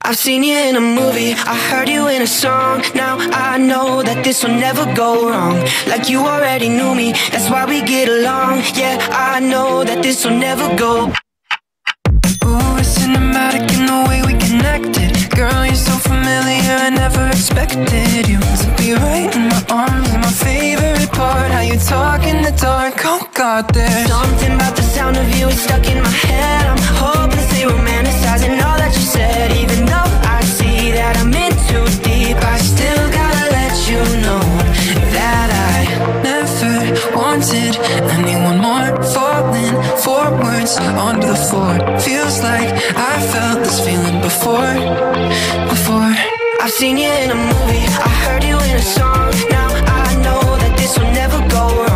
I've seen you in a movie, I heard you in a song. Now I know that this will never go wrong. Like you already knew me, that's why we get along. Yeah, I know that this will never go. Ooh, it's cinematic in the way we connected. Girl, you're so familiar, I never expected you to be right in my arms. My favorite part, how you talk in the dark. Oh God, there's something about the sound of you, it's stuck in my head. I'm hopelessly romanticizing all that you said. Even though I see that I'm in too deep, I still gotta let you know that I never wanted anyone more. Falling forwards onto the floor, feels like I felt this feeling before. I've seen you in a movie, I heard you in a song. Now I know that this will never go wrong.